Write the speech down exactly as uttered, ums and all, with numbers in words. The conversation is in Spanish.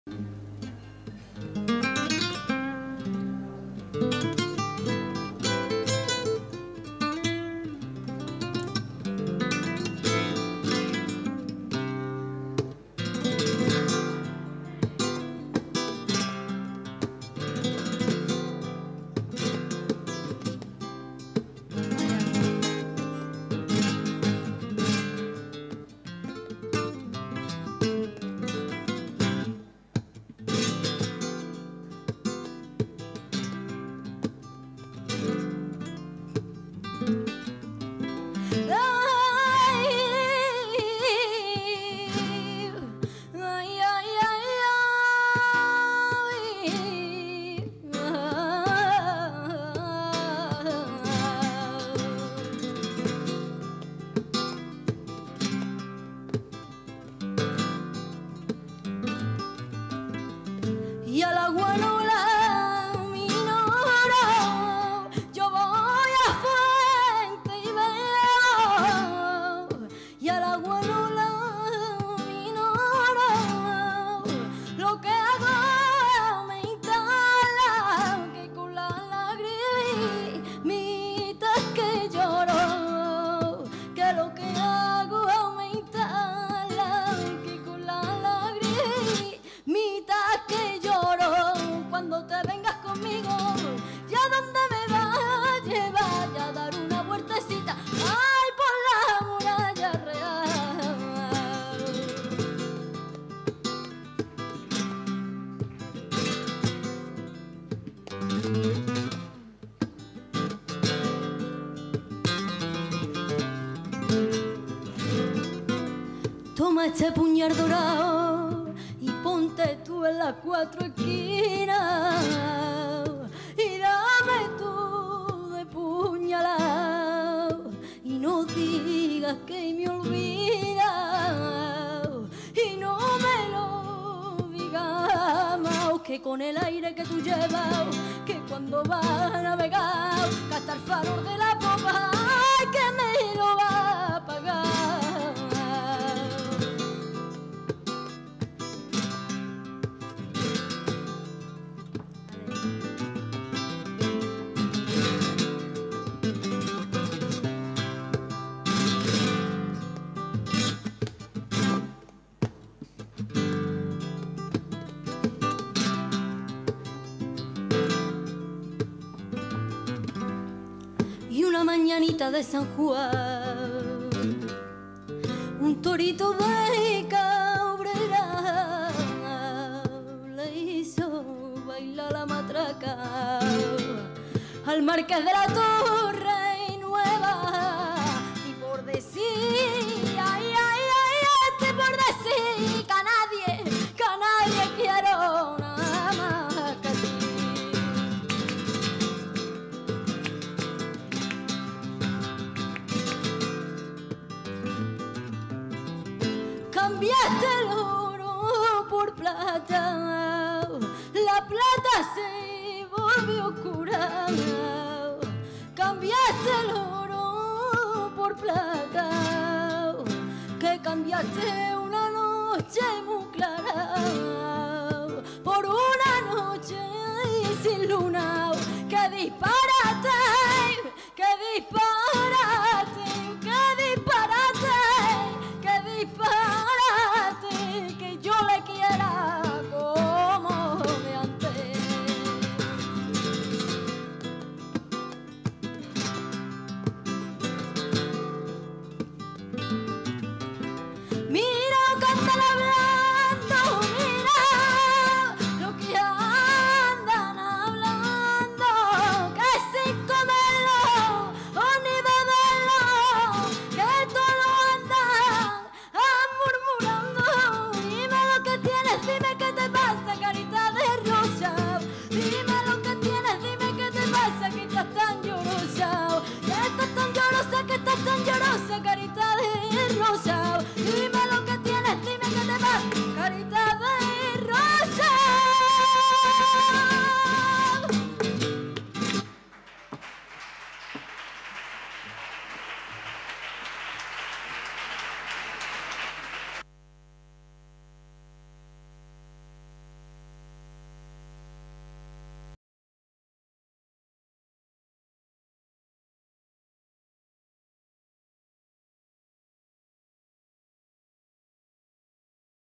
Y a la guanola minora yo voy a fuente y veo, y a la guanola minora lo que hago es aumentarla, que con la lagrimita que lloro, que lo que hago es aumentarla, que con la lagrimita que lloro. Cuando te vengas conmigo, ¿ya dónde me vas a llevar? Ya a dar una vueltecita, ay, por la muralla real. Toma este puñal dorado y ponte tú en las cuatro esquinas y dame tú de puñalado y no digas que me olvidas y no me lo digas más, que con el aire que tú llevas, que cuando vas a navegar, que hasta el farol de la popa, ay, que me lo va a pagar. Y una mañanita de San Juan, un torito de Cabrera le hizo bailar la matraca al marqués de la Torre Nueva, y por decir, ay, ay, ay, este por decir que a nadie, que a nadie quiero nada más que a ti. Cambiaste el oro por plata, la plata se volvió oscura. Cambiaste el oro por plata, que cambiaste una noche muy clara por una noche sin luna que dispara.